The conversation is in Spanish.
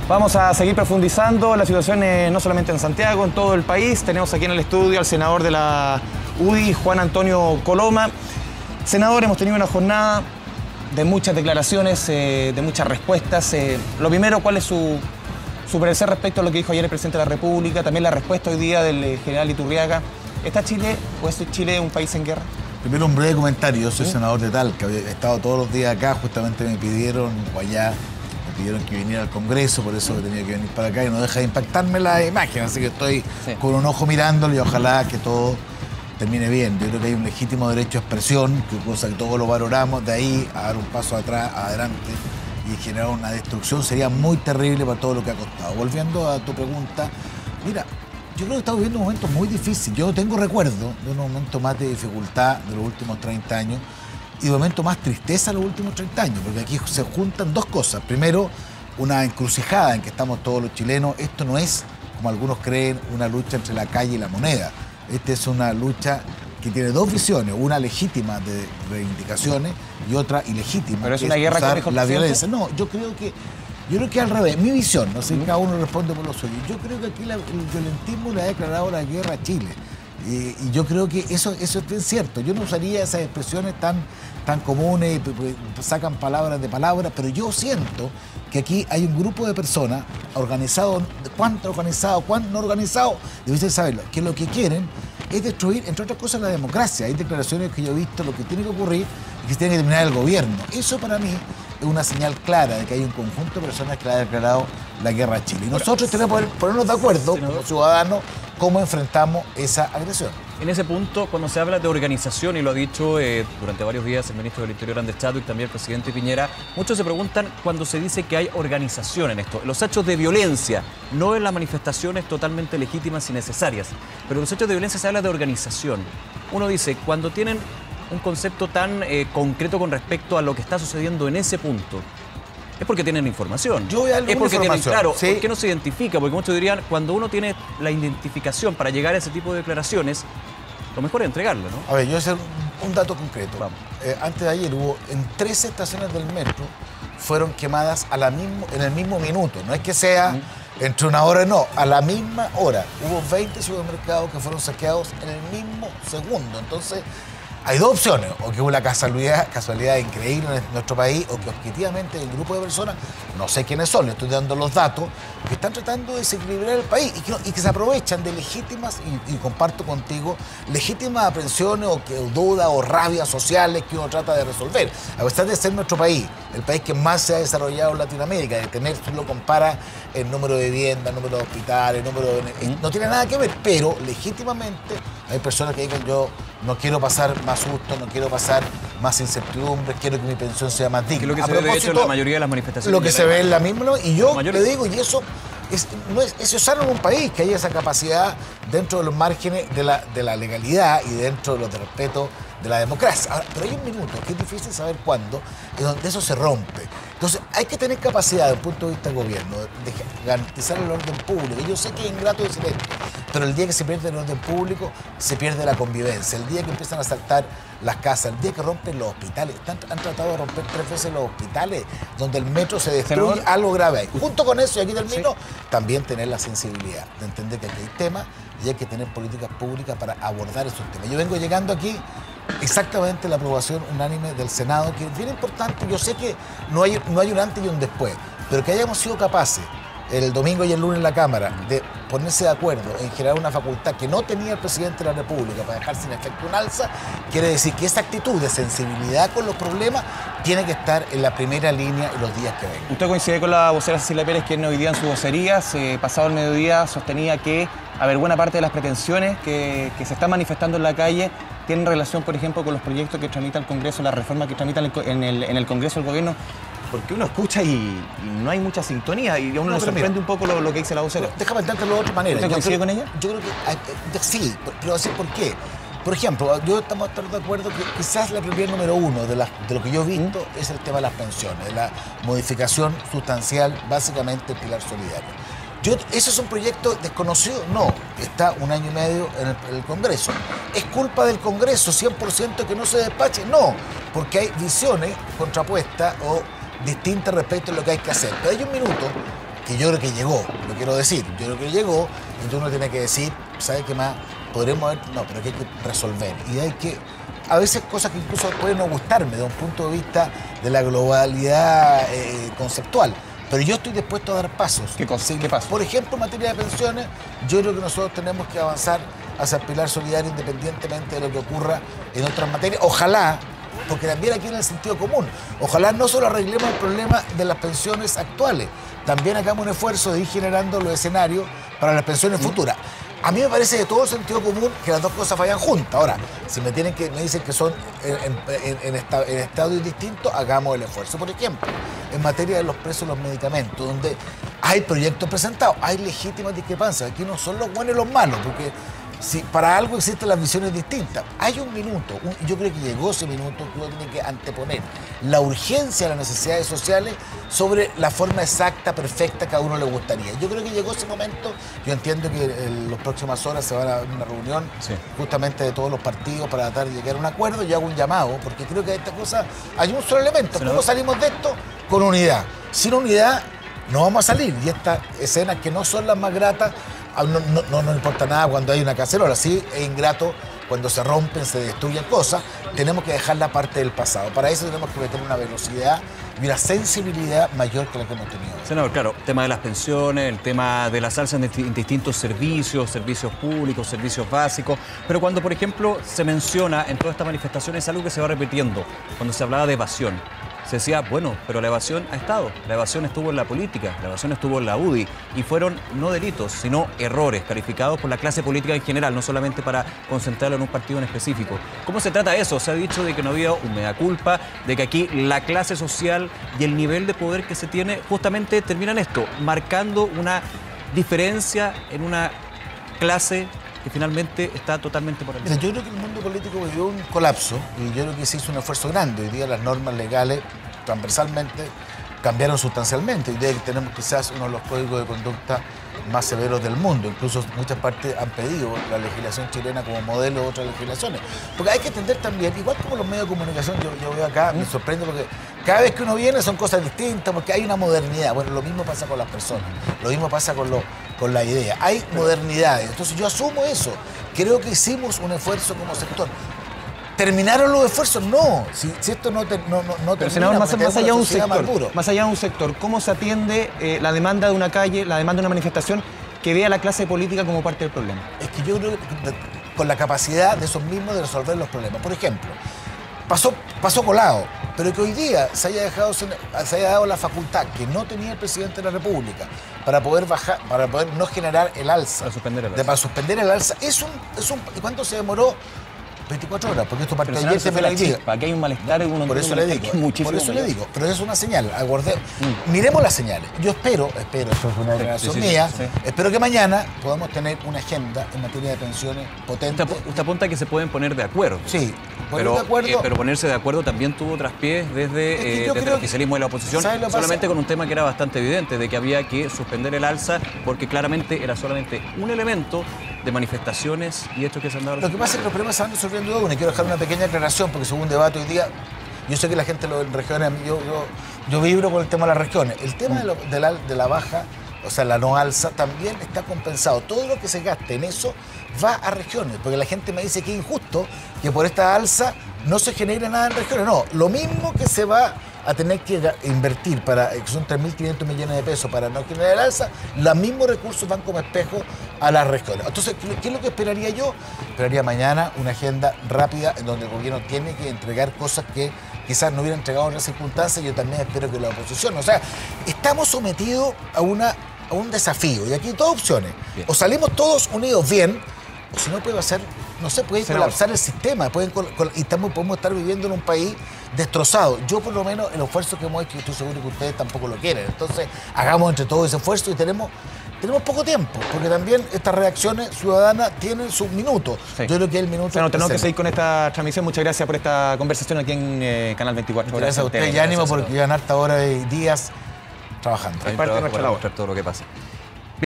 Vamos a seguir profundizando la situación no solamente en Santiago, en todo el país. Tenemos aquí en el estudio al senador de la UDI, Juan Antonio Coloma. Senador, hemos tenido una jornada de muchas declaraciones, de muchas respuestas. Lo primero, ¿cuál es su parecer respecto a lo que dijo ayer el presidente de la República? También la respuesta hoy día del general Iturriaga. ¿Está Chile o es Chile un país en guerra? Primero un breve comentario. Yo soy senador de Talca, he estado todos los días acá, justamente me pidieron, o allá, me pidieron que viniera al Congreso, por eso tenía que venir para acá y no deja de impactarme la imagen, así que estoy con un ojo mirándolo y ojalá que todo termine bien. Yo creo que hay un legítimo derecho a expresión, cosa que todos lo valoramos, de ahí a dar un paso atrás, adelante y generar una destrucción sería muy terrible para todo lo que ha costado. Volviendo a tu pregunta, mira, yo creo que estamos viviendo un momento muy difícil. Yo tengo recuerdo de un momento más de dificultad de los últimos 30 años y de un momento más tristeza de los últimos 30 años, porque aquí se juntan dos cosas. Primero, una encrucijada en que estamos todos los chilenos. Esto no es, como algunos creen, una lucha entre la calle y la moneda. Esta es una lucha que tiene dos visiones, una legítima de reivindicaciones y otra ilegítima. ¿Pero es una guerra que dijo la violencia? No, yo creo que al revés, mi visión, no sé, cada uno responde por lo suyo. Yo creo que aquí el violentismo le ha declarado la guerra a Chile. Y yo creo que eso es bien cierto. Yo no usaría esas expresiones tan comunes, sacan palabras de palabras, pero yo siento que aquí hay un grupo de personas organizado, cuánto organizado, cuánto no organizado, deben saberlo, que lo que quieren es destruir, entre otras cosas, la democracia. Hay declaraciones que yo he visto, lo que tiene que ocurrir es que se tiene que terminar el gobierno. Eso para mí es una señal clara de que hay un conjunto de personas que le ha declarado la guerra a Chile. Y nosotros tenemos que ponernos de acuerdo, como ciudadanos, cómo enfrentamos esa agresión. En ese punto, cuando se habla de organización, y lo ha dicho durante varios días el ministro del Interior, Andrés Chadwick, y también el presidente Piñera, muchos se preguntan cuando se dice que hay organización en esto. Los hechos de violencia, no en las manifestaciones totalmente legítimas y necesarias, pero en los hechos de violencia se habla de organización. Uno dice, cuando tienen un concepto tan concreto con respecto a lo que está sucediendo en ese punto, es porque tienen información. Yo voy a darle es porque tienen claro, ¿sí? ¿Por qué no se identifica? Porque muchos dirían, cuando uno tiene la identificación para llegar a ese tipo de declaraciones, lo mejor es entregarlo, ¿no? A ver, yo voy a hacer un dato concreto. Antes de ayer hubo en 13 estaciones del metro fueron quemadas en el mismo minuto. No es que sea entre una hora, no, a la misma hora. Hubo 20 supermercados que fueron saqueados en el mismo segundo. Entonces, hay dos opciones, o que hubo una casualidad increíble en nuestro país, o que objetivamente hay un grupo de personas, no sé quiénes son, le estoy dando los datos, que están tratando de desequilibrar el país y que se aprovechan de legítimas, y comparto contigo, legítimas aprensiones o dudas o rabias sociales que uno trata de resolver. A pesar de ser nuestro país, el país que más se ha desarrollado en Latinoamérica, de tener, si lo compara, el número de viviendas, el número de hospitales, no tiene nada que ver, pero legítimamente hay personas que digan, yo no quiero pasar más susto, no quiero pasar más incertidumbre, quiero que mi pensión sea más digna. Que lo que se ve, de hecho, en la mayoría de las manifestaciones. Lo que se ve en la misma, y yo le digo, y eso es sano en un país, que haya esa capacidad dentro de los márgenes de la legalidad y dentro de los de respeto de la democracia. Ahora, pero hay un minuto que es difícil saber cuándo, es donde eso se rompe. Entonces, hay que tener capacidad, desde el punto de vista del gobierno, de garantizar el orden público. Y yo sé que es ingrato decir esto, pero el día que se pierde el orden público, se pierde la convivencia. El día que empiezan a asaltar las casas, el día que rompen los hospitales. Han tratado de romper 3 veces los hospitales, donde el metro se destruye, algo grave hay. Junto con eso, y aquí termino, también tener la sensibilidad de entender que aquí hay temas y hay que tener políticas públicas para abordar esos temas. Yo vengo llegando aquí exactamente la aprobación unánime del Senado, que es bien importante. Yo sé que no hay un antes y un después, pero que hayamos sido capaces el domingo y el lunes en la Cámara de ponerse de acuerdo en generar una facultad que no tenía el presidente de la República para dejar sin efecto un alza, quiere decir que esa actitud de sensibilidad con los problemas tiene que estar en la primera línea en los días que vengan. Usted coincide con la vocera Cecilia Pérez, quien hoy día en su vocería, pasado el mediodía, sostenía que, a ver, buena parte de las pretensiones que se están manifestando en la calle tienen relación, por ejemplo, con los proyectos que tramita el Congreso, la reforma que tramita en el Congreso el gobierno, porque uno escucha y no hay mucha sintonía y a uno le sorprende un poco lo que dice la vocera. Déjame entendértelo de otra manera. ¿Usted coincide con ella? Yo creo que sí, pero así, ¿por qué? Por ejemplo, yo estamos de acuerdo que quizás la prioridad número uno de lo que yo he visto es el tema de las pensiones, de la modificación sustancial, básicamente el pilar solidario. ¿Eso es un proyecto desconocido? No, está 1 año y medio en el Congreso. ¿Es culpa del Congreso 100% que no se despache? No, porque hay visiones contrapuestas o distintas respecto a lo que hay que hacer. Pero hay un minuto que yo creo que llegó, lo quiero decir, yo creo que llegó, y uno tiene que decir, ¿sabe qué más? Podremos haber, no, pero que hay que resolver. Y hay que, a veces cosas que incluso pueden no gustarme desde un punto de vista de la globalidad conceptual. Pero yo estoy dispuesto a dar pasos. ¿Qué cosa? ¿Qué pasos? Por ejemplo, en materia de pensiones, yo creo que nosotros tenemos que avanzar hacia el pilar solidario independientemente de lo que ocurra en otras materias. Ojalá, porque también aquí en el sentido común, ojalá no solo arreglemos el problema de las pensiones actuales, también hagamos un esfuerzo de ir generando los escenarios para las pensiones futuras. A mí me parece de todo sentido común que las dos cosas vayan juntas. Ahora, si me dicen que son en estadios distintos, hagamos el esfuerzo. Por ejemplo, en materia de los precios de los medicamentos, donde hay proyectos presentados, hay legítimas discrepancias. Aquí no son los buenos y los malos, porque si para algo existen las visiones distintas. Hay un minuto, yo creo que llegó ese minuto que uno tiene que anteponer la urgencia de las necesidades sociales sobre la forma exacta, perfecta que a uno le gustaría. Yo creo que llegó ese momento. Yo entiendo que en las próximas horas se va a dar una reunión justamente de todos los partidos para tratar de llegar a un acuerdo. Yo hago un llamado, porque creo que esta cosa hay un solo elemento. ¿Cómo salimos de esto? Con unidad. Sin unidad no vamos a salir. Y estas escenas que no son las más gratas, no nos importa nada cuando hay una cacerola. Sí, es ingrato cuando se rompen, se destruyen cosas. Tenemos que dejar la parte del pasado. Para eso tenemos que meter una velocidad y una sensibilidad mayor que la que hemos tenido. Senador, claro, el tema de las pensiones, el tema de las alzas en distintos servicios públicos, servicios básicos. Pero cuando, por ejemplo, se menciona en todas estas manifestaciones algo que se va repitiendo, cuando se hablaba de evasión. Se decía, bueno, pero la evasión ha estado. La evasión estuvo en la política, la evasión estuvo en la UDI. Y fueron no delitos, sino errores calificados por la clase política en general, no solamente para concentrarlo en un partido en específico. ¿Cómo se trata eso? Se ha dicho de que no había un mea culpa, de que aquí la clase social y el nivel de poder que se tiene justamente terminan esto, marcando una diferencia en una clase que finalmente está totalmente por encima. Yo creo que el mundo político vivió un colapso y yo creo que se hizo un esfuerzo grande. Hoy día las normas legales transversalmente cambiaron sustancialmente. Hoy día tenemos quizás uno de los códigos de conducta más severos del mundo. Incluso muchas partes han pedido la legislación chilena como modelo de otras legislaciones. Porque hay que entender también, igual como los medios de comunicación, yo veo acá, me sorprende porque cada vez que uno viene son cosas distintas, porque hay una modernidad. Bueno, lo mismo pasa con las personas, lo mismo pasa con la idea. Hay modernidades. Entonces yo asumo eso. Creo que hicimos un esfuerzo como sector. ¿Terminaron los esfuerzos? No. Si esto no termina, pero senador, más allá de un sector, más allá de un sector, ¿cómo se atiende la demanda de una calle, la demanda de una manifestación que vea a la clase política como parte del problema? Es que yo creo que con la capacidad de esos mismos de resolver los problemas. Por ejemplo, pasó colado, pero que hoy día se haya dado la facultad que no tenía el presidente de la República para poder no generar el alza. Para suspender el alza. ¿Y cuánto se demoró? 24 horas, porque esto parte de ayer se me la chispa. Aquí hay un malestar, por eso le digo, pero es una señal. Miremos las señales. Yo espero, esto es una declaración mía, espero que mañana podamos tener una agenda en materia de pensiones potente. Usted apunta que se pueden poner de acuerdo. Sí, pero ponerse de acuerdo también tuvo traspiés desde el oficialismo y la oposición, solamente con un tema que era bastante evidente, de que había que suspender el alza, porque claramente era solamente un elemento de manifestaciones y hechos que se han dado. Lo que pasa es que los problemas se van resolviendo de uno, y quiero dejar una pequeña aclaración, porque según un debate hoy día, yo sé que la gente en regiones, yo vibro con el tema de las regiones. El tema de la baja, o sea, la no alza, también está compensado. Todo lo que se gaste en eso va a regiones, porque la gente me dice que es injusto que por esta alza no se genere nada en regiones. No, lo mismo que se va a tener que invertir, que son 3.500 millones de pesos para no generar el alza, los mismos recursos van como espejo a las regiones. Entonces, ¿qué es lo que esperaría yo? Esperaría mañana una agenda rápida en donde el gobierno tiene que entregar cosas que quizás no hubiera entregado en otras circunstancias. Yo también espero que la oposición. O sea, estamos sometidos a un desafío, y aquí hay dos opciones. Bien. O salimos todos unidos bien, o si no puede colapsar el sistema, y podemos estar viviendo en un país destrozado. Yo, por lo menos, el esfuerzo que hemos hecho, estoy seguro que ustedes tampoco lo quieren. Entonces, hagamos entre todos ese esfuerzo, y tenemos poco tiempo, porque también estas reacciones ciudadanas tienen sus minutos. Sí. Yo creo que es el minuto. Bueno, tenemos que seguir con esta transmisión. Muchas gracias por esta conversación aquí en Canal 24. Gracias a ustedes y ánimo, porque llevan harta hora y días trabajando. Es parte de nuestra labor. Todo lo que pasa.